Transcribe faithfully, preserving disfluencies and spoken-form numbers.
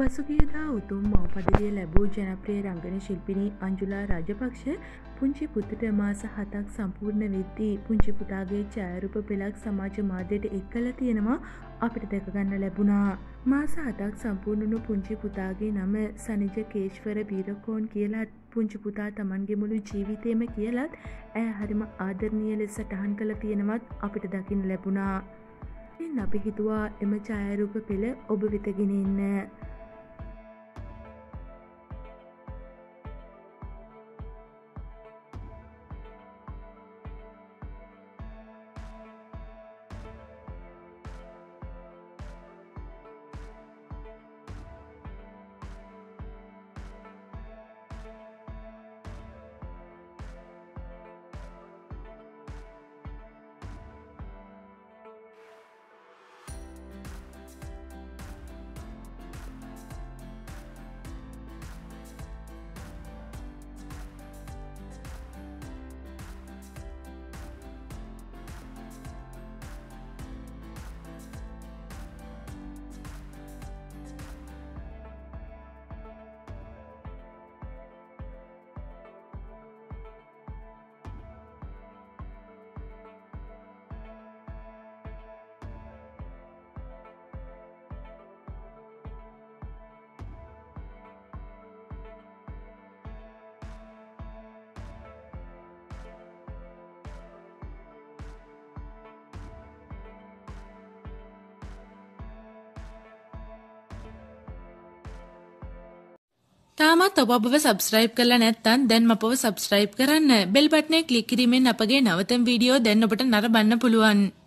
පසුගියදා උතුම් මව පදවිය ලැබූ ජනප්‍රිය රංගන ශිල්පිනී අංජුලා රාජපක්ෂ පුංචි පුතුට මාස හතක් සම්පූර්ණ වෙද්දී පුංචි පුතාගේ ඡායාරූප පෙළක් සමාජ මාධ්‍යයට එක් කළ තියෙනවා අපිට දැක ගන්න ලැබුණා. මාස හතක් සම්පූර්ණ වුණු පුංචි පුතාගේ නම සනිජ කේශ්වර වීරකෝන් කියලත් පුංචි පුතා තමන්ගේ මුළු ජීවිතේම කියලත් ඇය හරිම ආදරණීය ලෙස සටහන් කළ තියෙනවත් අපිට දකින්න ලැබුණා. ඉතින් අපි හිතුවා එම ඡායාරූප පෙළ ඔබ වෙත ගෙනෙන්න. තාමත් ඔබ අපව සබ්ස්ක්‍රයිබ් කරලා නැත්නම් දැන් අපව සබ්ස්ක්‍රයිබ් කරන්න. බෙල් බටනේ ක්ලික් කිරීමෙන් අපගේ නවතම වීඩියෝ දැන් ඔබට නරඹන්න පුළුවන්.